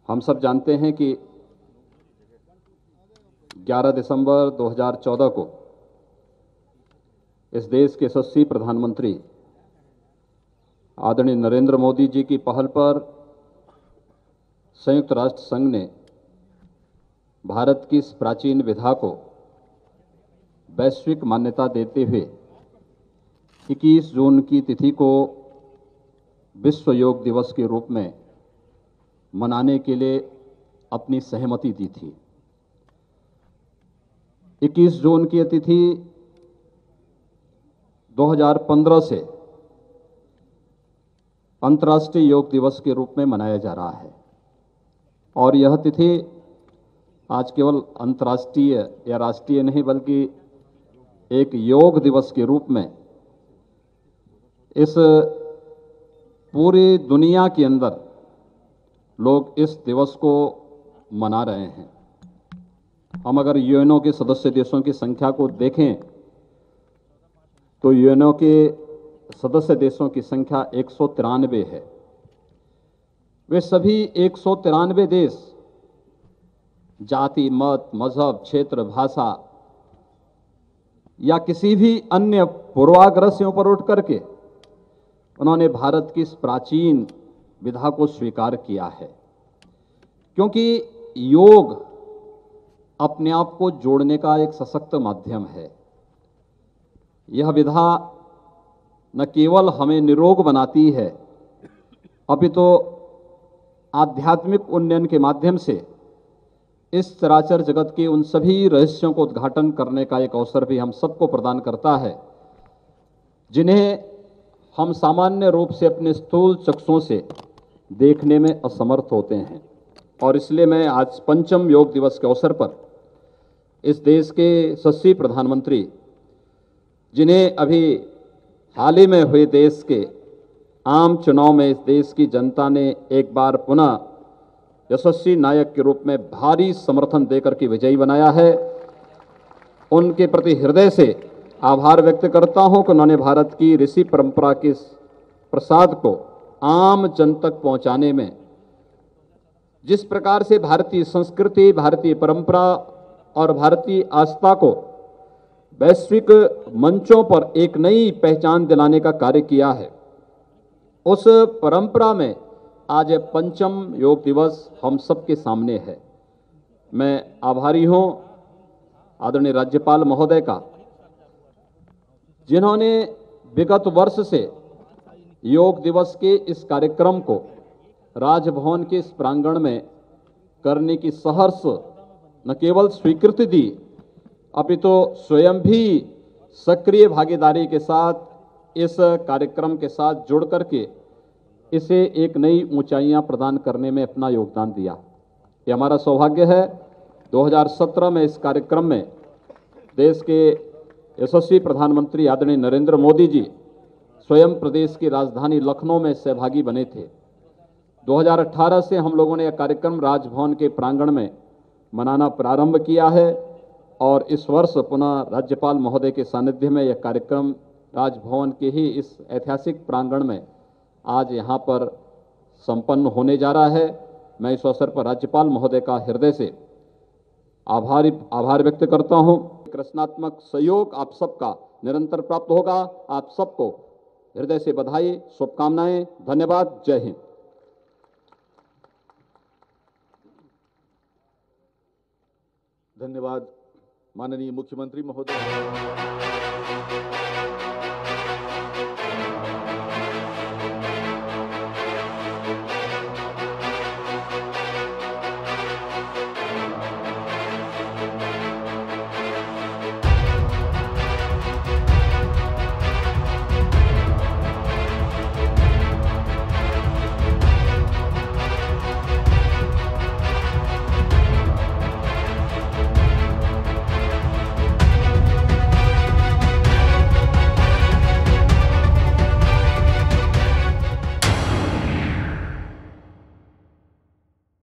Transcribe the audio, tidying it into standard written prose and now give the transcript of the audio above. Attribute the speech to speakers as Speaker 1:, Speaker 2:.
Speaker 1: हम सब जानते हैं कि 11 दिसंबर 2014 को इस देश के यशस्वी प्रधानमंत्री आदरणीय नरेंद्र मोदी जी की पहल पर संयुक्त राष्ट्र संघ ने भारत की इस प्राचीन विधा को वैश्विक मान्यता देते हुए 21 जून की तिथि को विश्व योग दिवस के रूप में मनाने के लिए अपनी सहमति दी थी। 21 जून की तिथि 2015 से अंतर्राष्ट्रीय योग दिवस के रूप में मनाया जा रहा है और यह तिथि आज केवल अंतर्राष्ट्रीय या राष्ट्रीय नहीं बल्कि एक योग दिवस के रूप में इस पूरी दुनिया के अंदर लोग इस दिवस को मना रहे हैं। हम अगर यूएनओ के सदस्य देशों की संख्या को देखें तो यूएनओ के सदस्य देशों की संख्या 193 है। वे सभी 193 देश जाति, मत, मजहब, क्षेत्र, भाषा या किसी भी अन्य पूर्वाग्रह से ऊपर उठ करके उन्होंने भारत की इस प्राचीन विधा को स्वीकार किया है, क्योंकि योग अपने आप को जोड़ने का एक सशक्त माध्यम है। यह विधा न केवल हमें निरोग बनाती है अपितु आध्यात्मिक उन्नयन के माध्यम से इस चराचर जगत के उन सभी रहस्यों को उद्घाटन करने का एक अवसर भी हम सबको प्रदान करता है, जिन्हें हम सामान्य रूप से अपने स्थूल चक्षुओं से देखने में असमर्थ होते हैं। और इसलिए मैं आज पंचम योग दिवस के अवसर पर इस देश के यशस्वी प्रधानमंत्री, जिन्हें अभी हाल ही में हुए देश के आम चुनाव में इस देश की जनता ने एक बार पुनः यशस्वी नायक के रूप में भारी समर्थन देकर के विजयी बनाया है, उनके प्रति हृदय से आभार व्यक्त करता हूं कि उन्होंने भारत की ऋषि परंपरा के प्रसाद को आम जन तक पहुंचाने में जिस प्रकार से भारतीय संस्कृति, भारतीय परंपरा और भारतीय आस्था को वैश्विक मंचों पर एक नई पहचान दिलाने का कार्य किया है, उस परंपरा में आज पंचम योग दिवस हम सबके सामने है। मैं आभारी हूं आदरणीय राज्यपाल महोदय का, जिन्होंने विगत वर्ष से योग दिवस के इस कार्यक्रम को राजभवन के इस प्रांगण में करने की सहर्ष न केवल स्वीकृति दी अपितु स्वयं भी सक्रिय भागीदारी के साथ इस कार्यक्रम के साथ जुड़ करके इसे एक नई ऊंचाइयां प्रदान करने में अपना योगदान दिया। ये हमारा सौभाग्य है। 2017 में इस कार्यक्रम में देश के यशस्वी प्रधानमंत्री आदरणीय नरेंद्र मोदी जी स्वयं प्रदेश की राजधानी लखनऊ में सहभागी बने थे। 2018 से हम लोगों ने यह कार्यक्रम राजभवन के प्रांगण में मनाना प्रारंभ किया है और इस वर्ष पुनः राज्यपाल महोदय के सानिध्य में यह कार्यक्रम राजभवन के ही इस ऐतिहासिक प्रांगण में आज यहाँ पर संपन्न होने जा रहा है। मैं इस अवसर पर राज्यपाल महोदय का हृदय से आभार व्यक्त करता हूँ। रचनात्मक सहयोग आप सबका निरंतर प्राप्त होगा। आप सबको हृदय से बधाई, शुभकामनाएं। धन्यवाद। जय हिंद।
Speaker 2: धन्यवाद माननीय मुख्यमंत्री महोदय।